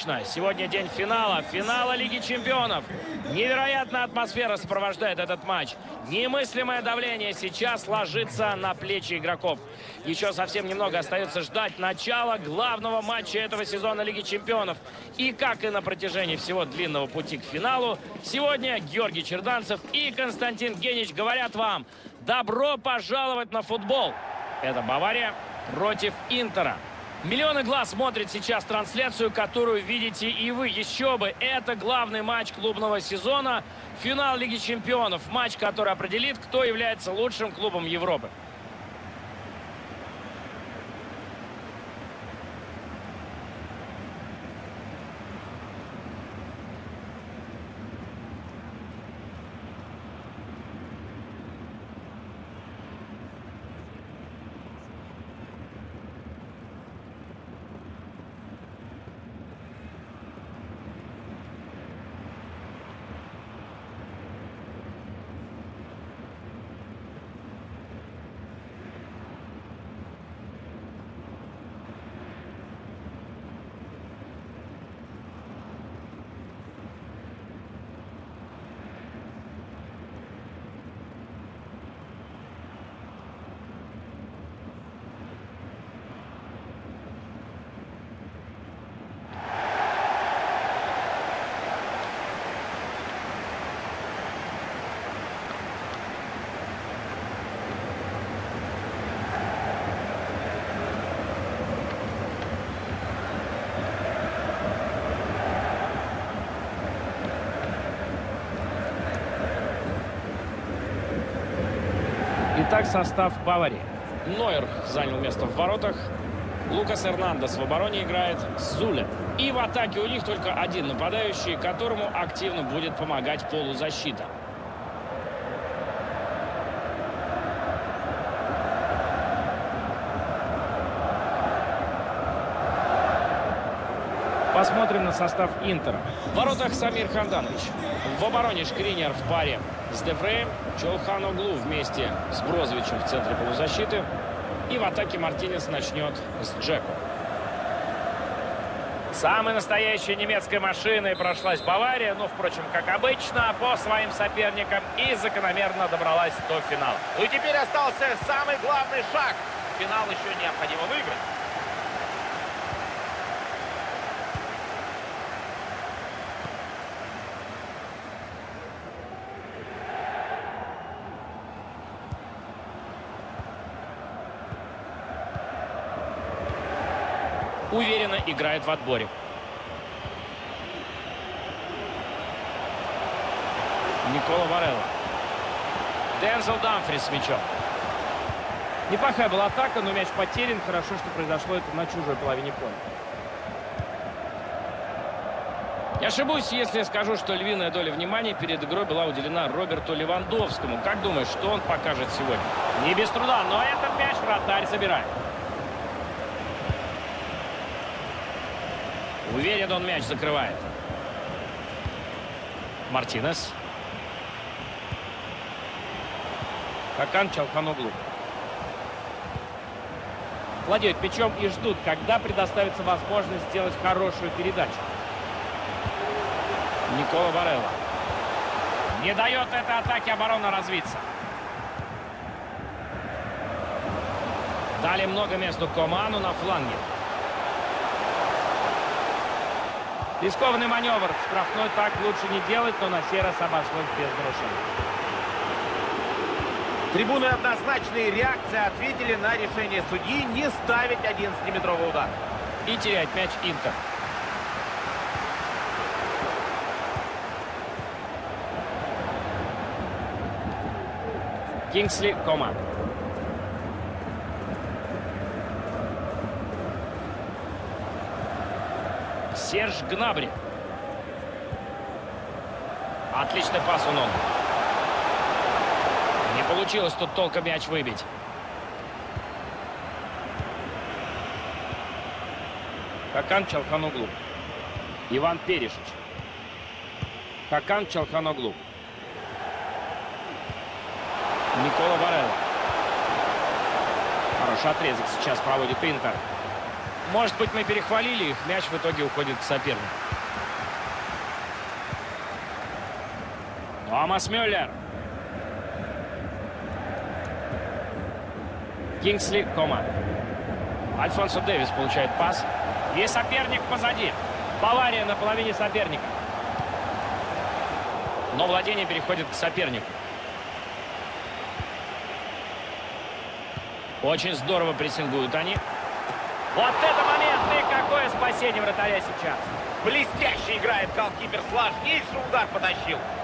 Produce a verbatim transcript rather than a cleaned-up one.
точно. Сегодня день финала. Финала Лиги Чемпионов. Невероятная атмосфера сопровождает этот матч. Немыслимое давление сейчас ложится на плечи игроков. Еще совсем немного остается ждать начала главного матча этого сезона Лиги Чемпионов. И как и на протяжении всего длинного пути к финалу, сегодня Георгий Черданцев и Константин Генич говорят вам: добро пожаловать на футбол. Это Бавария против Интера. Миллионы глаз смотрят сейчас трансляцию, которую видите и вы. Еще бы, это главный матч клубного сезона. Финал Лиги Чемпионов. Матч, который определит, кто является лучшим клубом Европы. Итак, состав Баварии. Нойер занял место в воротах. Лукас Эрнандес в обороне играет. Зуле. И в атаке у них только один нападающий, которому активно будет помогать полузащита. Посмотрим на состав Интера. В воротах Самир Ханданович. В обороне Шкринер в паре с Дефреем. Чолханоглу вместе с Брозовичем в центре полузащиты. И в атаке Мартинес начнет с Джеко. Самой настоящей немецкой машиной прошлась Бавария. Но, впрочем, как обычно, по своим соперникам и закономерно добралась до финала. Ну и теперь остался самый главный шаг. Финал еще необходимо выиграть. Уверенно играет в отборе. Никола Варелла. Дензел Дамфрис с мячом. Неплохая была атака, но мяч потерян. Хорошо, что произошло это на чужой половине поля. Не ошибусь, если скажу, что львиная доля внимания перед игрой была уделена Роберту Левандовскому. Как думаешь, что он покажет сегодня? Не без труда, но этот мяч вратарь забирает. Уверен, он мяч закрывает. Мартинес. Хакан Чалханоглу. Владеют мячом и ждут, когда предоставится возможность сделать хорошую передачу. Никола Варелла. Не дает этой атаке оборона развиться. Дали много месту Коману на фланге. Рискованный маневр. Штрафной так лучше не делать, но на сей раз обошлось без нарушений. Трибуны однозначные реакции ответили на решение судьи не ставить одиннадцатиметровый удар. И терять мяч Интер. Кингсли Коман. Серж Гнабри. Отличный пас у ног. Не получилось тут толком мяч выбить. Хакан Чалханоглу. Иван Перешич. Хакан Чалханоглу. Никола Варелла. Хороший отрезок сейчас проводит Интер. Может быть, мы перехвалили их. Мяч в итоге уходит к сопернику. Томас Мюллер. Кингсли Коман. Альфонсо Дэвис получает пас. И соперник позади. Бавария на половине соперника. Но владение переходит к сопернику. Очень здорово прессингуют они. Вот это момент! И какое спасение вратаря сейчас! Блестяще играет голкипер. Сложнейший удар потащил.